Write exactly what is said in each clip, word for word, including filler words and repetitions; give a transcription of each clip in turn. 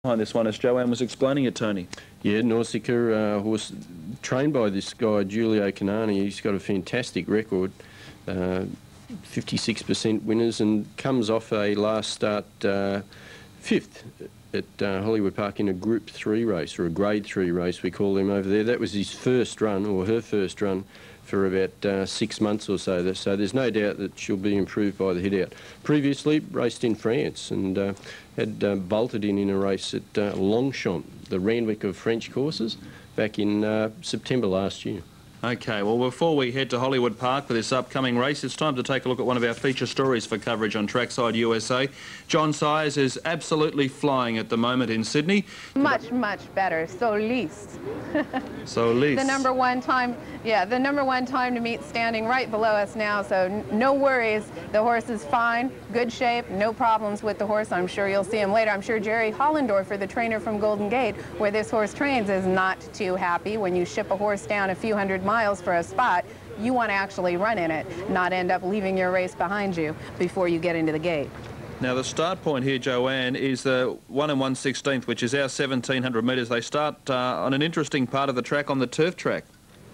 Behind this one, as Joanne was explaining it, Tony. Yeah, Nausicaa, uh, horse trained by this guy, Giulio Canani. He's got a fantastic record, uh, fifty-six percent winners, and comes off a last start uh, fifth at uh, Hollywood Park in a Group three race, or a Grade three race, we call them over there. That was his first run, or her first run, for about uh, six months or so. So there's no doubt that she'll be improved by the hit out. Previously raced in France and uh, had uh, bolted in in a race at uh, Longchamp, the Randwick of French courses, back in uh, September last year. Okay, well, before we head to Hollywood Park for this upcoming race, it's time to take a look at one of our feature stories for coverage on Trackside U S A. John Sayers is absolutely flying at the moment in Sydney. Much, much better. Solis. Solis. The number one time, yeah, the number one time to meet standing right below us now, so n no worries. The horse is fine, good shape, no problems with the horse. I'm sure you'll see him later. I'm sure Jerry Hollendorfer, the trainer from Golden Gate, where this horse trains, is not too happy when you ship a horse down a few hundred miles for a spot. You want to actually run in it, not end up leaving your race behind you before you get into the gate. Now the start point here, Joanne, is the one and one sixteenth, which is our seventeen hundred metres. They start uh, on an interesting part of the track, on the turf track.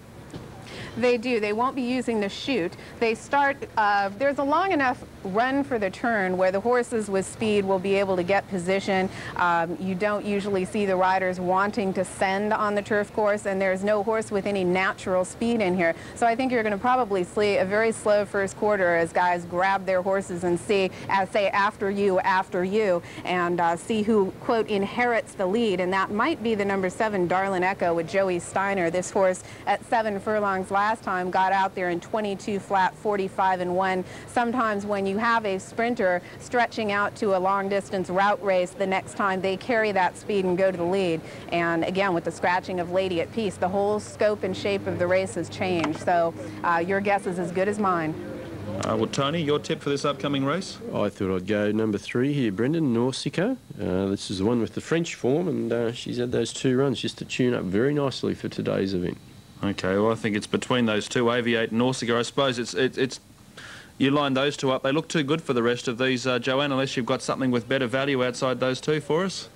They do. They won't be using the chute. They start, uh, there's a long enough run for the turn where the horses with speed will be able to get position. Um, you don't usually see the riders wanting to send on the turf course, and there's no horse with any natural speed in here. So I think you're going to probably see a very slow first quarter as guys grab their horses and see, as say, after you, after you, and uh, see who, quote, inherits the lead. And that might be the number seven, Darlin Echo, with Joey Steiner. This horse at seven furlongs last time got out there in twenty-two flat, forty-five and one. Sometimes when you have a sprinter stretching out to a long distance route race, the next time they carry that speed and go to the lead. And again, with the scratching of Lady at Peace, the whole scope and shape of the race has changed. So uh, your guess is as good as mine. Uh, well, Tony, your tip for this upcoming race? I thought I'd go number three here, Brendan, Nausicaa. Uh, this is the one with the French form, and uh, she's had those two runs just to tune up very nicely for today's event. Okay, well, I think it's between those two, Aviate and Nausicaa. I suppose it's, it, it's you line those two up. They look too good for the rest of these, uh, Joanne, unless you've got something with better value outside those two for us.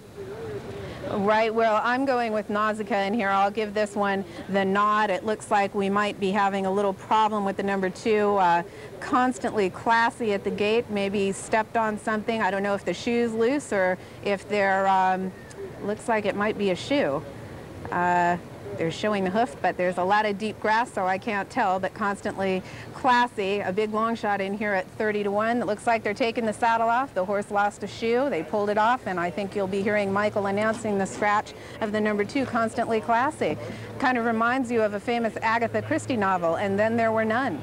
Right, well, I'm going with Nausicaa in here. I'll give this one the nod. It looks like we might be having a little problem with the number two. Uh, constantly classy at the gate, maybe stepped on something. I don't know if the shoe's loose or if they're, um, looks like it might be a shoe. Uh, They're showing the hoof, but there's a lot of deep grass, so I can't tell, but constantly classy. A big long shot in here at thirty to one. It looks like they're taking the saddle off. The horse lost a shoe. They pulled it off, and I think you'll be hearing Michael announcing the scratch of the number two, Constantly Classy. Kind of reminds you of a famous Agatha Christie novel, And Then There Were None.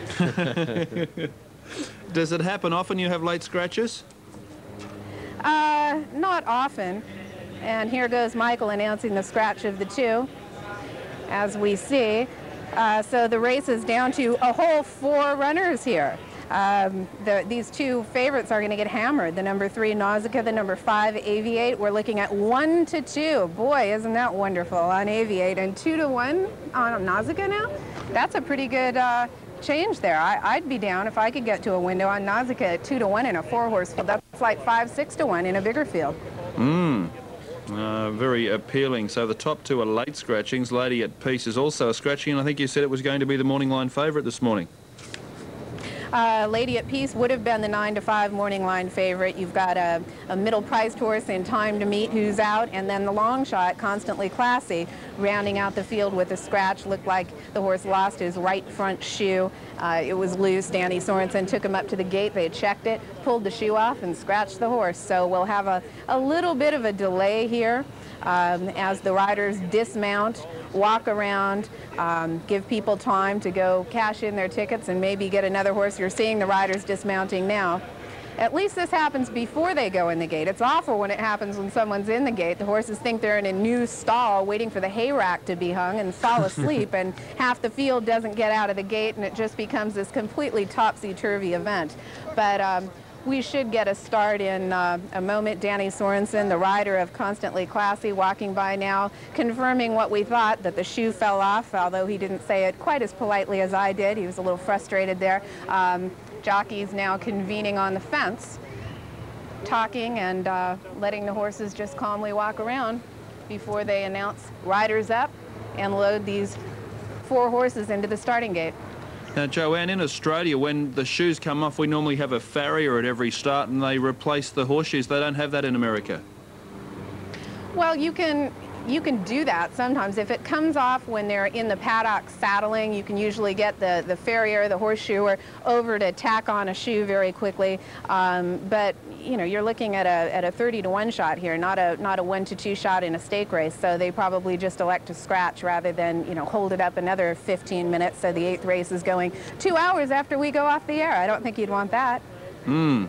Does it happen often you have late scratches? Uh, not often. And here goes Michael announcing the scratch of the two, as we see. Uh, so the race is down to a whole four runners here. Um, the, these two favorites are going to get hammered. The number three, Nausicaa, the number five, Aviate. We're looking at one to two. Boy, isn't that wonderful on Aviate. And two to one on Nausicaa now? That's a pretty good uh, change there. I, I'd be down if I could get to a window on Nausicaa at two to one in a four-horse field. That's like five, six to one in a bigger field. Mm. Uh, very appealing. So the top two are late scratchings. Lady at Peace is also a scratching, and I think you said it was going to be the morning line favourite this morning. Uh, Lady at Peace would have been the nine to five morning line favorite. You've got a, a middle-priced horse in Time to Meet who's out, and then the long shot, Constantly Classy, rounding out the field with a scratch. Looked like the horse lost his right front shoe. Uh, it was loose. Danny Sorensen took him up to the gate. They checked it, pulled the shoe off, and scratched the horse. So we'll have a, a little bit of a delay here um, as the riders dismount, walk around, um, give people time to go cash in their tickets and maybe get another horse. You're seeing the riders dismounting now. At least this happens before they go in the gate. It's awful when it happens when someone's in the gate. The horses think they're in a new stall waiting for the hay rack to be hung and fall asleep, and half the field doesn't get out of the gate, and it just becomes this completely topsy-turvy event. But um, we should get a start in uh, a moment. Danny Sorensen, the rider of Constantly Classy, walking by now, confirming what we thought, that the shoe fell off, although he didn't say it quite as politely as I did. He was a little frustrated there. Um, jockeys now convening on the fence. talking and uh, letting the horses just calmly walk around before they announce riders up and load these four horses into the starting gate. Now, Joanne, in Australia, when the shoes come off, we normally have a farrier at every start and they replace the horseshoes. They don't have that in America. Well, you can you can do that sometimes. If it comes off when they're in the paddock saddling, you can usually get the, the farrier, the horseshoer, over to tack on a shoe very quickly. Um, but, you know, you're looking at a, at a thirty to one shot here, not a, not a one to two shot in a stake race. So they probably just elect to scratch rather than, you know, hold it up another fifteen minutes. So the eighth race is going two hours after we go off the air. I don't think you'd want that. Hmm.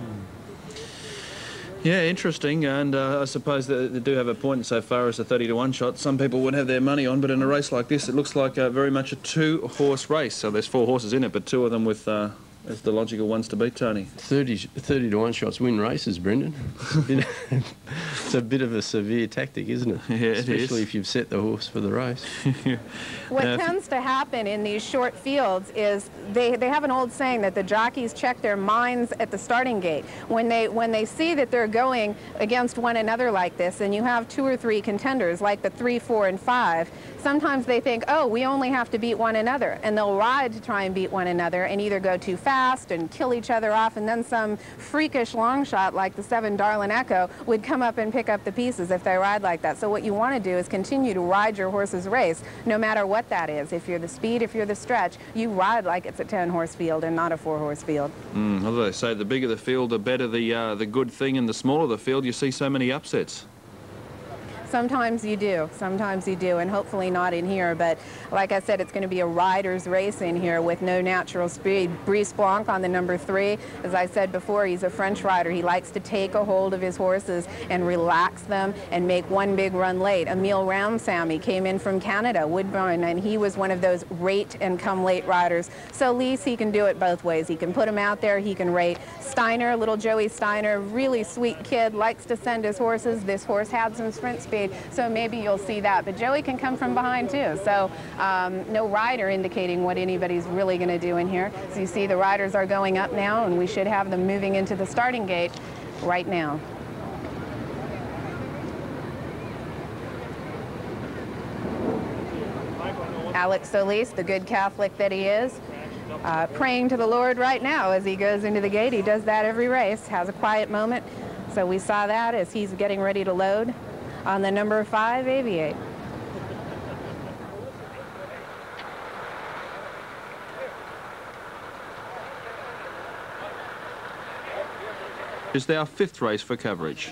Yeah, interesting, and uh, I suppose they, they do have a point so far as a thirty to one shot. Some people would have their money on, but in a race like this, it looks like uh, very much a two-horse race. So there's four horses in it, but two of them with uh, as the logical ones to beat, Tony. thirty, thirty to one shots win races, Brendan. It's a bit of a severe tactic, isn't it? Yeah, it Especially is. if you've set the horse for the race. What Uh, tends to happen in these short fields is they, they have an old saying that the jockeys check their minds at the starting gate. When they, when they see that they're going against one another like this, and you have two or three contenders like the three, four, and five, sometimes they think, oh, we only have to beat one another, and they'll ride to try and beat one another and either go too fast and kill each other off, and then some freakish long shot like the seven Darlin Echo would come up and pick up the pieces if they ride like that. So what you want to do is continue to ride your horse's race, no matter what that is. If you're the speed, if you're the stretch, you ride like it's a ten-horse field and not a four-horse field. Mm, what do they say? The bigger the field, the better the uh, the good thing, and the smaller the field, you see so many upsets. Sometimes you do. Sometimes you do, and hopefully not in here. But like I said, it's going to be a rider's race in here with no natural speed. Brice Blanc on the number three. As I said before, he's a French rider. He likes to take a hold of his horses and relax them and make one big run late. Emile Ramsamy came in from Canada, Woodburn, and he was one of those rate and come late riders. So Lise, he can do it both ways. He can put him out there. He can rate. Steiner, little Joey Steiner, really sweet kid, likes to send his horses. This horse had some sprint speed. So maybe you'll see that. But Joey can come from behind too. So um, no rider indicating what anybody's really going to do in here. So you see the riders are going up now, and we should have them moving into the starting gate right now. Alex Solis, the good Catholic that he is, uh, praying to the Lord right now as he goes into the gate. He does that every race, has a quiet moment. So we saw that as he's getting ready to load on the number five, Aviate. Is our fifth race for coverage.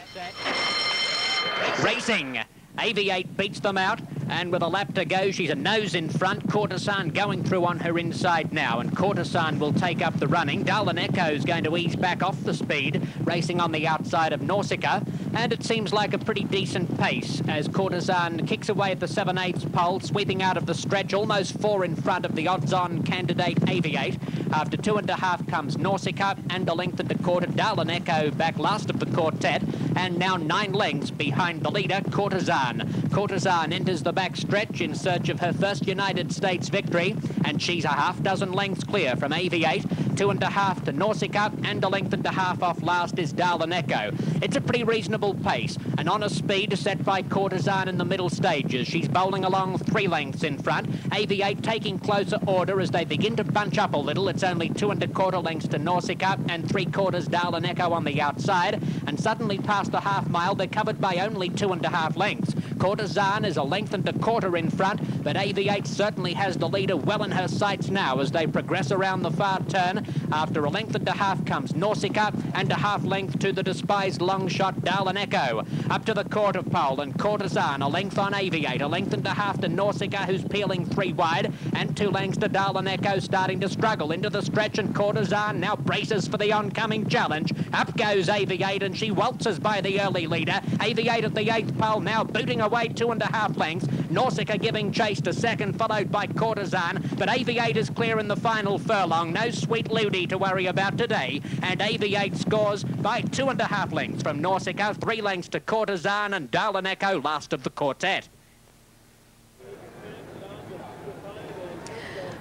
Racing. Aviate beats them out, and with a lap to go, she's a nose in front. Courtesan going through on her inside now, and Courtesan will take up the running. Darlin Echo is going to ease back off the speed, racing on the outside of Nausicaa, and it seems like a pretty decent pace as Courtesan kicks away at the seven eighths pole, sweeping out of the stretch, almost four in front of the odds-on candidate Aviate. After two and a half comes Nausicaa, and a length and a quarter. Darlin Echo back last of the quartet, and now nine lengths behind the leader, Courtesan. Courtesan enters the back stretch in search of her first United States victory, and she's a half dozen lengths clear from Aviate. Two and a half to Nausicaa, and a length and a half off last is Darlin Echo. It's a pretty reasonable pace, an honest speed set by Courtesan in the middle stages. She's bowling along three lengths in front. Aviate taking closer order as they begin to bunch up a little. It's only two and a quarter lengths to Nausicaa, and three quarters Darlin Echo on the outside, and suddenly past the half mile they're covered by only two and a half lengths. Courtesan is a length and a quarter in front, but Aviate certainly has the leader well in her sights now as they progress around the far turn. After a length and a half comes Nausicaa, and a half length to the despised long shot Darlin Echo. Up to the quarter pole, and Courtesan a length on Aviate, a length and a half to Nausicaa, who's peeling three wide, and two lengths to Darlin Echo, starting to struggle into the stretch, and Courtesan now braces for the oncoming challenge. Up goes Aviate, and she waltzes by the early leader. Aviate at the eighth pole now, booting away two and a half lengths. Nausicaa giving chase to second, followed by Courtesan, but Aviate is clear in the final furlong. No Sweet Ludi to worry about today, and Aviate scores by two and a half lengths from Nausicaa, three lengths to Courtesan, and Darlin Echo last of the quartet.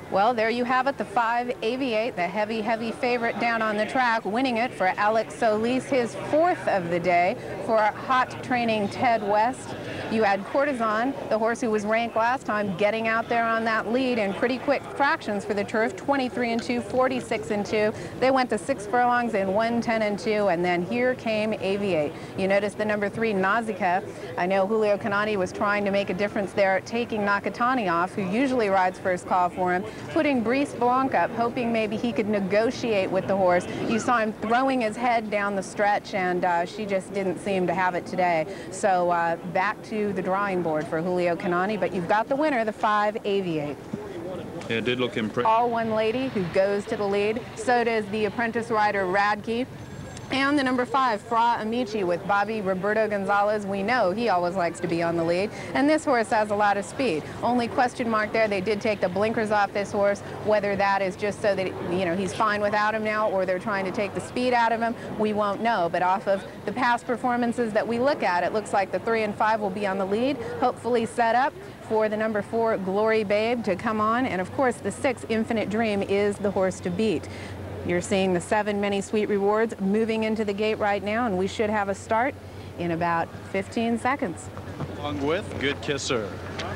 Well, there you have it, the five Aviate, the heavy, heavy favorite down on the track, winning it for Alex Solis, his fourth of the day for hot training Ted West. You had Courtesan, the horse who was ranked last time, getting out there on that lead in pretty quick fractions for the turf, twenty-three and two, forty-six and two. They went to six furlongs in one ten and two, and then here came Aviate. You notice the number three, Nausicaa. I know Julio Canati was trying to make a difference there, taking Nakatani off, who usually rides first call for him, putting Brice Blanc up, hoping maybe he could negotiate with the horse. You saw him throwing his head down the stretch, and uh, she just didn't seem to have it today. So uh, back to the drawing board for Julio Canati, but you've got the winner, the five Aviate. Yeah, it did look impressive. All one lady who goes to the lead. So does the apprentice rider Radke. And the number five, Fra Amici, with Bobby Roberto Gonzalez. We know he always likes to be on the lead. And this horse has a lot of speed. Only question mark there, they did take the blinkers off this horse. Whether that is just so that, you know, he's fine without him now, or they're trying to take the speed out of him, we won't know. But off of the past performances that we look at, it looks like the three and five will be on the lead, hopefully set up for the number four, Glory Babe, to come on. And of course, the six, Infinite Dream, is the horse to beat. You're seeing the seven Many Sweet Rewards moving into the gate right now, and we should have a start in about fifteen seconds. Along with Good Kisser.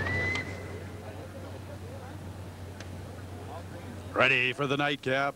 Ready for the nightcap.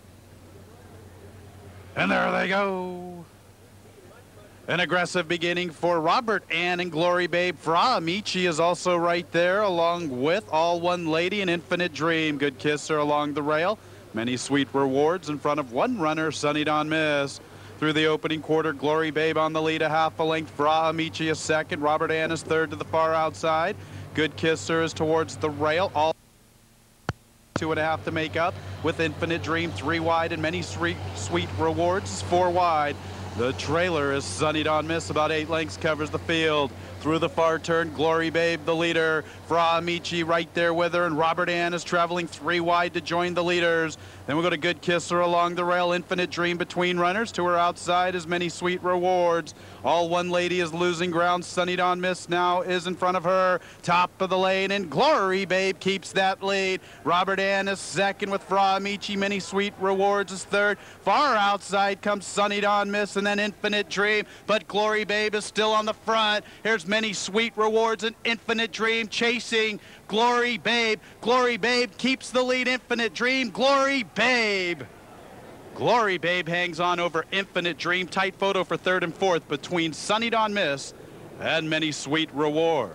And there they go. An aggressive beginning for Robert Ann and Glory Babe. Fra Amici is also right there, along with All One Lady and Infinite Dream. Good Kisser along the rail. Many Sweet Rewards in front of one runner, Sunny Don Miss. Through the opening quarter, Glory Babe on the lead, a half a length. Fra Amici is second. Robert Ann is third to the far outside. Good Kisser is towards the rail. All two and a half to make up, with Infinite Dream three wide and Many Sweet, sweet Rewards four wide. The trailer is Sunny Don Miss, about eight lengths, covers the field. Through the far turn, Glory Babe, the leader. Fra Amici right there with her, and Robert Ann is traveling three wide to join the leaders. Then we'll go to Good Kisser along the rail. Infinite Dream between runners. To her outside is Many Sweet Rewards. All One Lady is losing ground. Sunny Don Miss now is in front of her. Top of the lane, and Glory Babe keeps that lead. Robert Ann is second with Fra Amici. Many Sweet Rewards is third. Far outside comes Sunny Don Miss, and then Infinite Dream. But Glory Babe is still on the front. Here's Many Sweet Rewards and Infinite Dream chasing Glory Babe. Glory Babe keeps the lead. Infinite Dream. Glory Babe. Glory Babe hangs on over Infinite Dream. Tight photo for third and fourth between Sunny Don Miss and Many Sweet Rewards.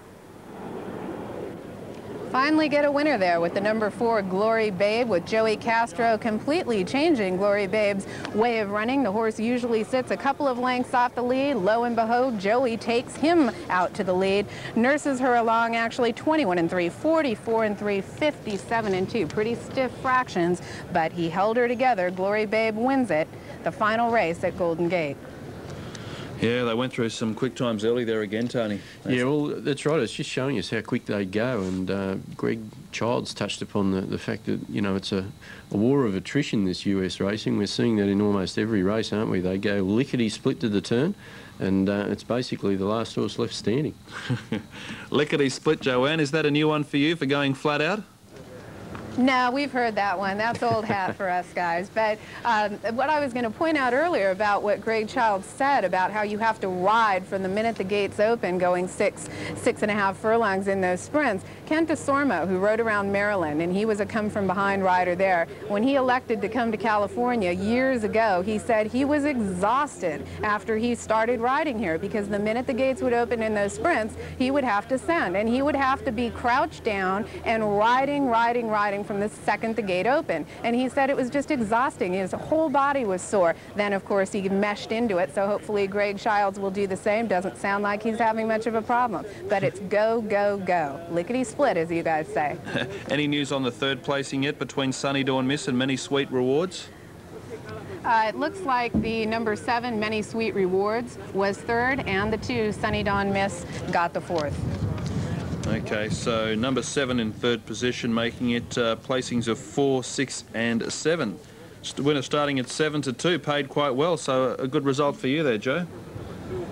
Finally get a winner there with the number four, Glory Babe, with Joey Castro completely changing Glory Babe's way of running. The horse usually sits a couple of lengths off the lead. Lo and behold, Joey takes him out to the lead, nurses her along actually twenty-one and three, forty-four and three, fifty-seven and two. Pretty stiff fractions, but he held her together. Glory Babe wins it, the final race at Golden Gate. Yeah, they went through some quick times early there again, Tony. Yeah, well, that's right. It's just showing us how quick they go. And uh, Greg Childs touched upon the, the fact that, you know, it's a, a war of attrition, this U S racing. We're seeing that in almost every race, aren't we? They go lickety-split to the turn, and uh, it's basically the last horse left standing. Lickety-split, Joanne. Is that a new one for you for going flat out? No, we've heard that one. That's old hat for us guys. But um, what I was going to point out earlier about what Greg Childs said about how you have to ride from the minute the gates open, going six, six and a half furlongs in those sprints. Kent DeSormo, who rode around Maryland, and he was a come-from-behind rider there, when he elected to come to California years ago, he said he was exhausted after he started riding here, because the minute the gates would open in those sprints, he would have to send, and he would have to be crouched down and riding, riding, riding from the second the gate opened. And he said it was just exhausting. His whole body was sore. Then, of course, he meshed into it, so hopefully Greg Childs will do the same. Doesn't sound like he's having much of a problem. But it's go, go, go. Lickety-split, as you guys say. Any news on the third placing yet between Sunny Dawn Miss and Many Sweet Rewards? Uh, it looks like the number seven, Many Sweet Rewards, was third, and the two, Sunny Dawn Miss, got the fourth. Okay, so number seven in third position, making it uh, placings of four, six, and seven. Winner starting at seven to two, paid quite well, so a good result for you there, Joe.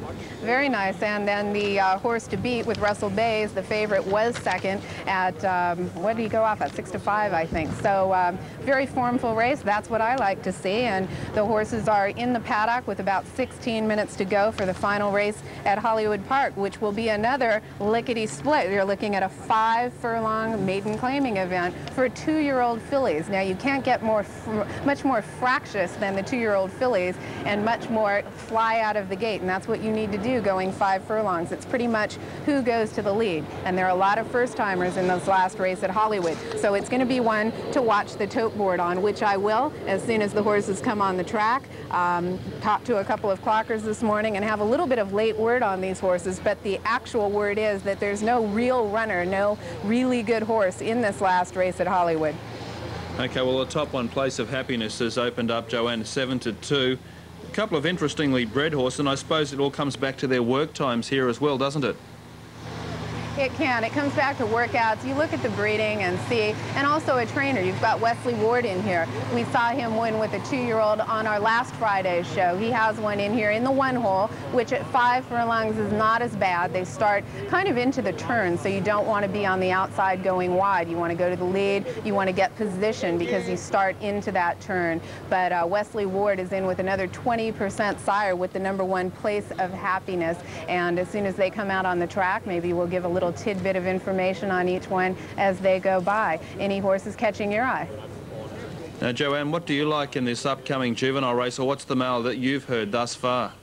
very nice. And then the uh, horse to beat with Russell Bays, the favorite, was second at, um, what did he go off at? Six to five, I think. So um, very formful race. That's what I like to see. And the horses are in the paddock with about sixteen minutes to go for the final race at Hollywood Park, which will be another lickety split. You're looking at a five furlong maiden claiming event for two-year-old fillies. Now, you can't get more, much more fractious than the two-year-old fillies and much more fly out of the gate, and that's what you need to do going five furlongs. It's pretty much who goes to the lead, and there are a lot of first-timers in this last race at Hollywood, so it's going to be one to watch the tote board on, which I will as soon as the horses come on the track. Um, talked to a couple of clockers this morning and have a little bit of late word on these horses, but the actual word is that there's no real runner, no really good horse in this last race at Hollywood. Okay, well, the top one, Place of Happiness, has opened up, Joanne, seven to two. A couple of interestingly bred horses, and I suppose it all comes back to their work times here as well, doesn't it? It can. It comes back to workouts. You look at the breeding and see, and also a trainer. You've got Wesley Ward in here. We saw him win with a two-year-old on our last Friday's show. He has one in here in the one hole, which at five furlongs is not as bad. They start kind of into the turn, so you don't want to be on the outside going wide. You want to go to the lead. You want to get position because you start into that turn. But uh, Wesley Ward is in with another twenty percent sire with the number one, Place of Happiness. And as soon as they come out on the track, maybe we'll give a little tidbit of information on each one as they go by. Any horses catching your eye? Now, Joanne, what do you like in this upcoming juvenile race, or what's the mail that you've heard thus far?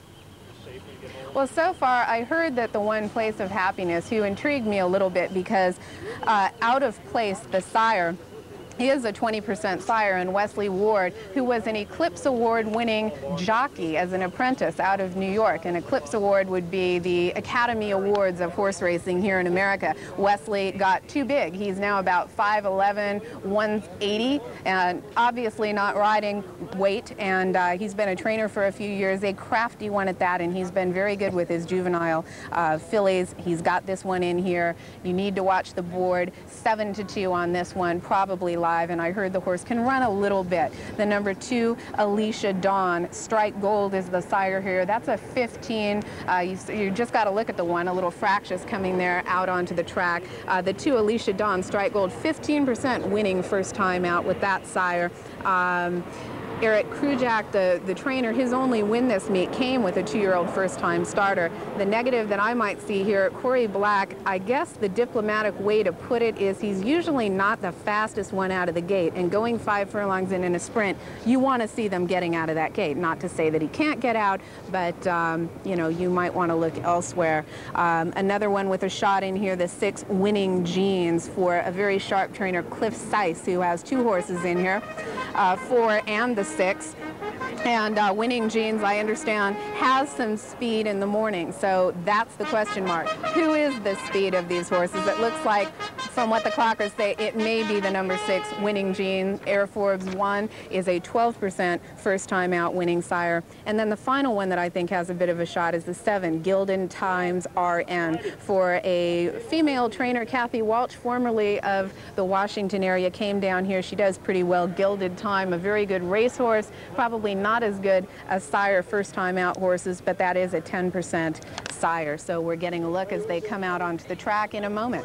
Well, so far, I heard that the one, Place of Happiness, who intrigued me a little bit because uh, Out of Place, the sire, he is a twenty percent sire, and Wesley Ward, who was an Eclipse Award-winning jockey as an apprentice out of New York. An Eclipse Award would be the Academy Awards of horse racing here in America. Wesley got too big. He's now about five eleven, one eighty, and obviously not riding weight, and uh, he's been a trainer for a few years, a crafty one at that, and he's been very good with his juvenile uh, fillies. He's got this one in here. You need to watch the board. Seven to two on this one, probably live. And I heard the horse can run a little bit. The number two, Alicia Dawn. Strike Gold is the sire here. That's a fifteen. Uh, you, you just got to look at the one, a little fractious coming there out onto the track. Uh, the two, Alicia Dawn, Strike Gold, fifteen percent winning first time out with that sire. Um, Eric Krujak, the, the trainer, his only win this meet came with a two-year-old first-time starter. The negative that I might see here, Corey Black, I guess the diplomatic way to put it is he's usually not the fastest one out of the gate, and going five furlongs in in a sprint, you want to see them getting out of that gate. Not to say that he can't get out, but, um, you know, you might want to look elsewhere. Um, another one with a shot in here, the six, Winning Jeans, for a very sharp trainer, Cliff Seiss, who has two horses in here, uh, four and the six. And uh, Winning Jeans, I understand, has some speed in the morning, so that's the question mark. Who is the speed of these horses? It looks like, from what the clockers say, it may be the number six, Winning Jeans. Air Forbes one is a twelve percent first time out winning sire. And then the final one that I think has a bit of a shot is the seven, Gildan Times R N, for a female trainer, Kathy Walsh, formerly of the Washington area, came down here. She does pretty well. Gilded Time, a very good racehorse, probably not as good as sire first time out horses, but that is a ten percent sire. So we're getting a look as they come out onto the track in a moment.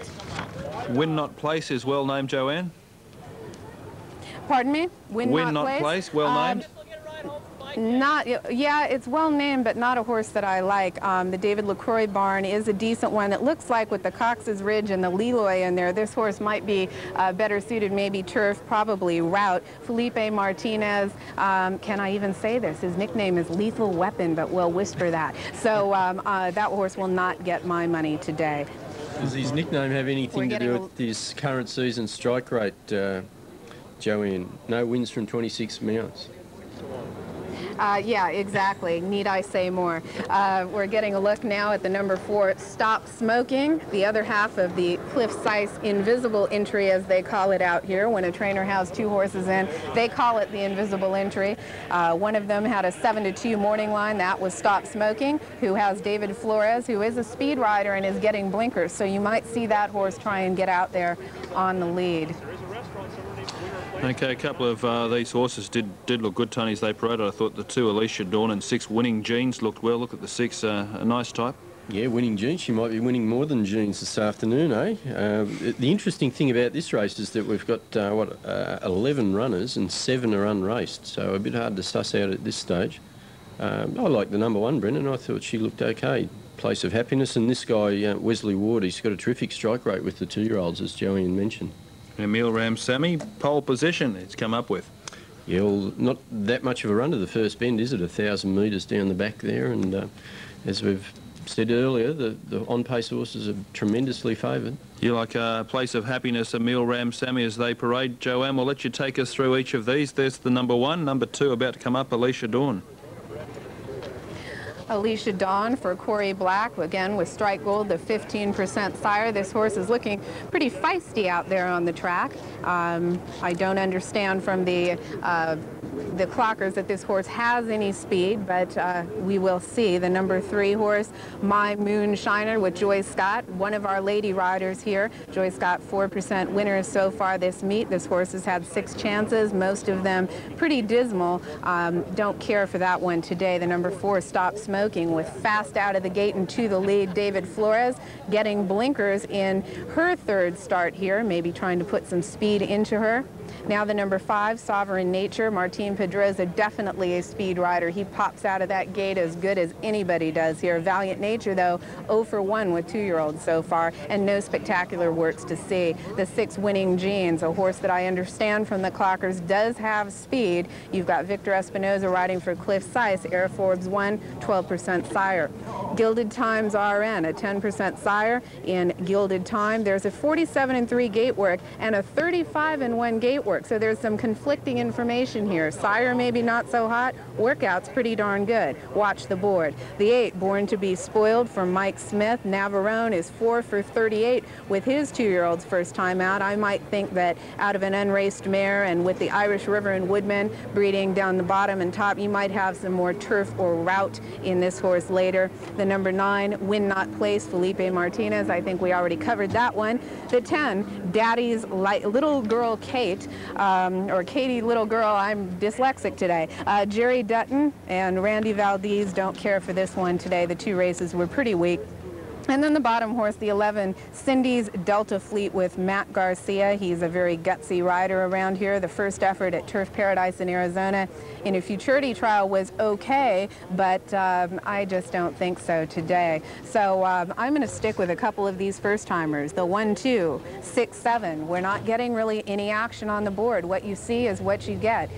Win Not Place is well named, Joanne. Pardon me? Win, Win Not, Not Place? Place, well um, named. Not, yeah, it's well named, but not a horse that I like. Um, the David LaCroix barn is a decent one. It looks like with the Cox's Ridge and the Leroy in there, this horse might be uh, better suited, maybe turf, probably route. Felipe Martinez, um, can I even say this? His nickname is Lethal Weapon, but we'll whisper that. So um, uh, that horse will not get my money today. Does his nickname have anything to do with his current season strike rate, uh, Joanne? No wins from twenty-six mounts. Uh, yeah, exactly. Need I say more? Uh, we're getting a look now at the number four, Stop Smoking, the other half of the Cliff Seiss invisible entry, as they call it out here. When a trainer has two horses in, they call it the invisible entry. Uh, one of them had a seven to two morning line. That was Stop Smoking, who has David Flores, who is a speed rider and is getting blinkers. So you might see that horse try and get out there on the lead. Okay, a couple of uh, these horses did did look good, Tony, as they paraded. I thought the two, Alicia Dawn and six, Winning Jeans, looked well. Look at the six, uh, a nice type. Yeah, winning Jeans. She might be winning more than Jeans this afternoon, eh? Uh, the interesting thing about this race is that we've got, uh, what, uh, eleven runners and seven are unraced, so a bit hard to suss out at this stage. Um, I like the number one, Brendan. I thought she looked okay. Place of Happiness, and this guy, uh, Wesley Ward, he's got a terrific strike rate with the two-year-olds, as Joanne mentioned. Emil Ramsamy, pole position it's come up with. Yeah, well, not that much of a run to the first bend, is it? A thousand metres down the back there, and uh, as we've said earlier, the, the on-pace horses are tremendously favoured. You like a Place of Happiness, Emil Ramsamy as they parade. Joanne, we'll let you take us through each of these. There's the number one. Number two about to come up, Alicia Dawn. Alicia Dawn for Corey Black, again with Strike Gold, the fifteen percent sire. This horse is looking pretty feisty out there on the track. Um, I don't understand from the uh, the clockers that this horse has any speed, but uh, we will see. The number three horse, My Moonshiner, with Joyce Scott, one of our lady riders here. Joyce Scott, four percent winners so far this meet. This horse has had six chances, most of them pretty dismal. Um, don't care for that one today. The number four, Stop Smoking, with fast out of the gate and to the lead, David Flores, getting blinkers in her third start here, maybe trying to put some speed into her. Now the number five, Sovereign Nature, Martin Pedroza, definitely a speed rider. He pops out of that gate as good as anybody does here. Valiant Nature, though, oh for one with two-year-olds so far, and no spectacular works to see. The six, Winning Jeans, a horse that I understand from the clockers does have speed. You've got Victor Espinoza riding for Cliff Sice, Air Forbes one, twelve percent sire. Gilded Times R N, a ten percent sire in Gilded Time. There's a forty-seven and three gate work and a thirty-five and one gate work. So there's some conflicting information here. Sire maybe not so hot, workout's pretty darn good. Watch the board. The eight, Born to be Spoiled, from Mike Smith. Navarone is four for thirty-eight with his two-year-olds first time out. I might think that out of an unraced mare and with the Irish River and Woodman breeding down the bottom and top, you might have some more turf or route in this horse later. The number nine, Win Not Place, Felipe Martinez. I think we already covered that one. The ten, Daddy's Li Little Girl Kate, um, or Katie Little Girl. I'm dyslexic today. Uh, Jerry Dutton and Randy Valdez don't care for this one today. The two races were pretty weak. And then the bottom horse, the eleven, Cindy's Delta Fleet, with Matt Garcia. He's a very gutsy rider around here. The first effort at Turf Paradise in Arizona in a futurity trial was okay, but um, I just don't think so today. So um, I'm going to stick with a couple of these first-timers. The one, two, six, seven. We're not getting really any action on the board. What you see is what you get.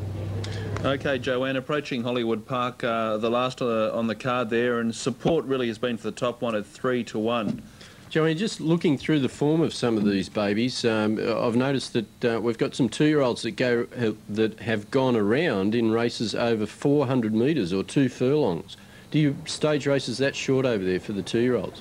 Okay, Joanne, approaching Hollywood Park, uh, the last uh, on the card there, and support really has been for the top one at three to one. Joanne, just looking through the form of some of these babies, um, I've noticed that uh, we've got some two-year-olds that go uh, that have gone around in races over four hundred metres or two furlongs. Do you stage races that short over there for the two-year-olds?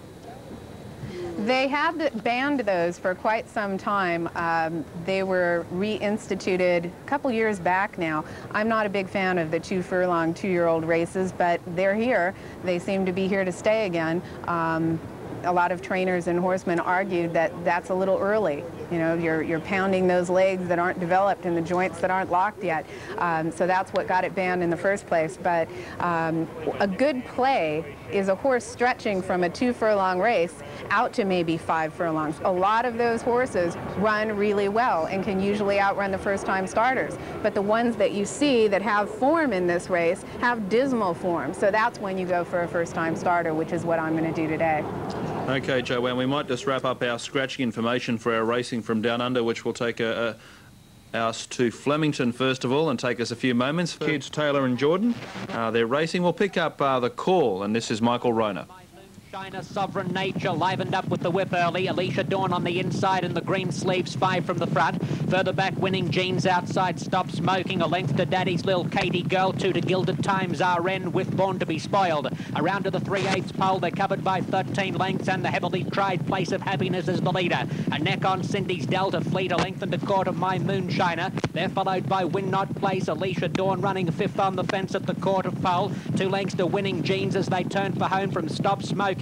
They have banned those for quite some time. Um, they were reinstituted a couple years back now. I'm not a big fan of the two furlong two-year-old races, but they're here. They seem to be here to stay again. Um, a lot of trainers and horsemen argued that that's a little early. You know, you're, you're pounding those legs that aren't developed and the joints that aren't locked yet. Um, so that's what got it banned in the first place. But um, a good play is a horse stretching from a two furlong race out to maybe five furlongs. A lot of those horses run really well and can usually outrun the first-time starters. But the ones that you see that have form in this race have dismal form. So that's when you go for a first-time starter, which is what I'm going to do today. Okay, Joanne, we might just wrap up our scratching information for our racing from down under, which will take a, a, us to Flemington first of all and take us a few moments. Kids Taylor and Jordan, uh, they're racing. We'll pick up uh, the call, and this is Michael Rona. China Sovereign Nature livened up with the whip early. Alicia Dawn on the inside and the green sleeves, five from the front. Further back, Winning Jeans outside, Stop Smoking. A length to Daddy's Little Katie Girl, two to Gilded Times R N with Born to be Spoiled. Around to the three eighths pole, they're covered by thirteen lengths, and the heavily tried Place of Happiness is the leader. A neck on Cindy's Delta Fleet, a length and a quarter My Moonshiner. They're followed by Win Not Place. Alicia Dawn running fifth on the fence at the quarter pole. Two lengths to Winning Jeans as they turn for home from Stop Smoking.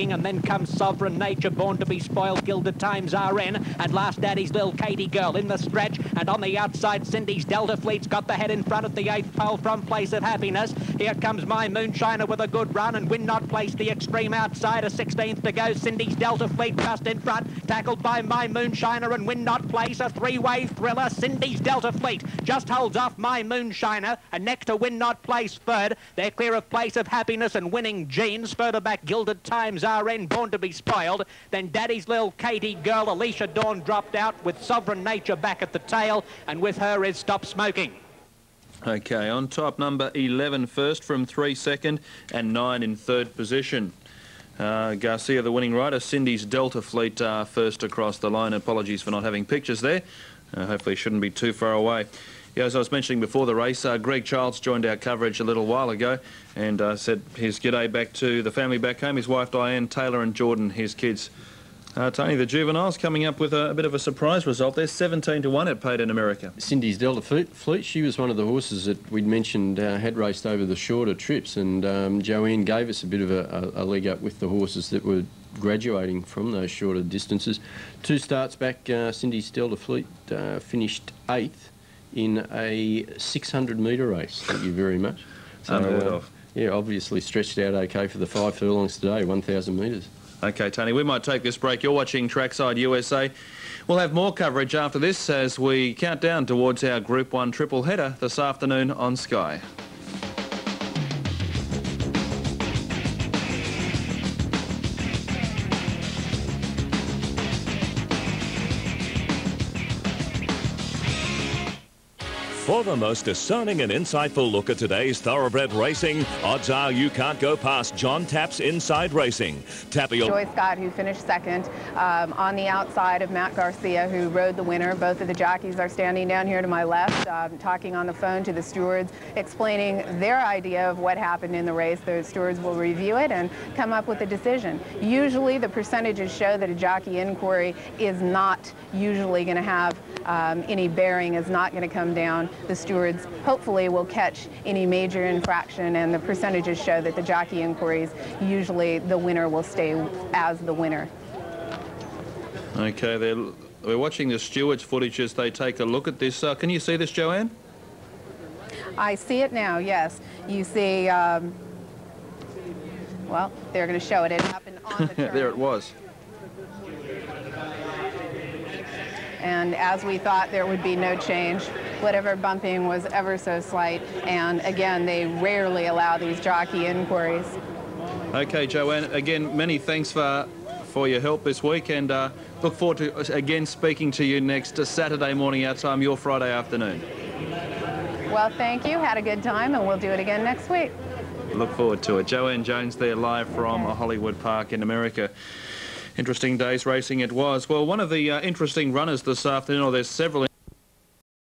smoking, and then comes Sovereign Nature, Born to be Spoiled, Gilded Times R N, and last Daddy's Little Katie Girl in the stretch, and on the outside Cindy's Delta Fleet's got the head in front at the eighth pole from Place of Happiness. Here comes My Moonshiner with a good run, and Win Not Place the extreme outside, a sixteenth to go. Cindy's Delta Fleet just in front, tackled by My Moonshiner and Win Not Place, a three-way thriller. Cindy's Delta Fleet just holds off My Moonshiner, and next to Win Not Place third. They're clear of Place of Happiness and Winning Jeans. Further back, Gilded Times R N, Born to be Spoiled. Then Daddy's Little Katie Girl, Alicia Dawn dropped out, with Sovereign Nature back at the tail, and with her is Stop Smoking. Okay, on top, number eleven first from three second and nine in third position. Uh, Garcia, the winning rider. Cindy's Delta Fleet uh, first across the line. Apologies for not having pictures there. Uh, hopefully shouldn't be too far away. Yeah, as I was mentioning before the race, uh, Greg Childs joined our coverage a little while ago and uh, said his g'day back to the family back home, his wife Diane, Taylor and Jordan, his kids. Uh, Tony, the juveniles coming up with a, a bit of a surprise result. They're seventeen to one at paid in America. Cindy's Delta Fleet, Fleet, she was one of the horses that we'd mentioned uh, had raced over the shorter trips, and um, Joanne gave us a bit of a, a, a leg up with the horses that were graduating from those shorter distances. Two starts back, uh, Cindy's Delta Fleet uh, finished eighth in a six hundred metre race. Thank you very much. So, Unheard uh, of. Yeah, obviously stretched out okay for the five furlongs today, one thousand metres. Okay, Tony, we might take this break. You're watching Trackside U S A. We'll have more coverage after this as we count down towards our Group one triple header this afternoon on Sky. For the most discerning and insightful look at today's thoroughbred racing, odds are you can't go past John Tapp's Inside Racing. Tapio Joy Scott, who finished second, um, on the outside of Matt Garcia, who rode the winner. Both of the jockeys are standing down here to my left, um, talking on the phone to the stewards, explaining their idea of what happened in the race. The stewards will review it and come up with a decision. Usually the percentages show that a jockey inquiry is not usually going to have um, any bearing, is not going to come down. The stewards hopefully will catch any major infraction, and the percentages show that the jockey inquiries, usually the winner will stay as the winner. Okay, they're, we're watching the stewards' footage as they take a look at this. Uh, can you see this, Joanne? I see it now, yes. You see, um, well, they're going to show it. It happened on the turn. There it was. And as we thought, there would be no change. Whatever bumping was ever so slight. And again, they rarely allow these jockey inquiries. Okay, Joanne, again, many thanks for, for your help this week, and uh, look forward to, again, speaking to you next uh, Saturday morning our time, your Friday afternoon. Well, thank you. Had a good time, and we'll do it again next week. Look forward to it. Joanne Jones there live from Hollywood Park in America. Interesting day's racing it was. Well, one of the uh, interesting runners this afternoon, or there's several